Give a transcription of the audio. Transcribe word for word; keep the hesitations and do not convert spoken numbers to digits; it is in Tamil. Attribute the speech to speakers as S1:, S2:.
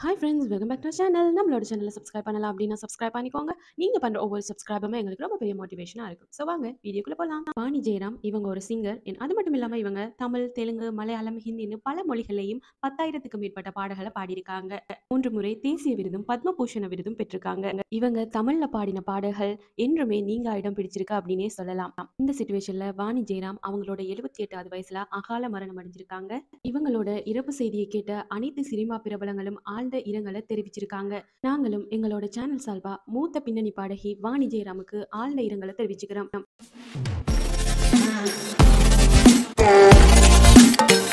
S1: Hi friends, welcome back to channel. நம்மளோட சேனலை சப்ஸ்கிரைப் பண்ணலாம் அப்படின்னா சப்ஸ்கிரைப் பண்ணிக்கோங்க. நீங்க பண்ற ஒவ்வொரு சப்ஸ்கிரைபுமே எங்களுக்கு ரொம்ப பெரிய மோட்டிவேஷனா இருக்கும். ஸோ வாங்க வீடியோக்குள்ள போகலாம். வாணி ஜெயராம் இவங்க ஒரு சிங்கர். அது மட்டும் இல்லாம இவங்க தமிழ், தெலுங்கு, மலையாளம், ஹிந்தின்னு பல மொழிகளையும் பத்தாயிரத்துக்கும் மேற்பட்ட பாடல்களை பாடியிருக்காங்க. மூன்று முறை தேசிய விருதும் பத்மபூஷண விருதும் பெற்றிருக்காங்க. இவங்க தமிழ்ல பாடின பாடல்கள் என்றுமே நீங்க இடம் பிடிச்சிருக்க அப்படின்னே சொல்லலாம். இந்த சிச்சுவேஷன்ல வாணி ஜெயராம் அவங்களோட எழுபத்தி எட்டாவது வயசுல அகால மரணம் அடைஞ்சிருக்காங்க. இவங்களோட இறப்பு செய்தியை கேட்ட அனைத்து சினிமா பிரபலங்களும் ஆழ்ந்த இரங்கலை தெரிவிச்சிருக்காங்க. நாங்களும் எங்களோட சேனல் சார்பா மூத்த பின்னணி பாடகி வாணி ஜெயராமுக்கு ஆழ்ந்த இரங்கலை தெரிவிச்சுக்கிறோம்.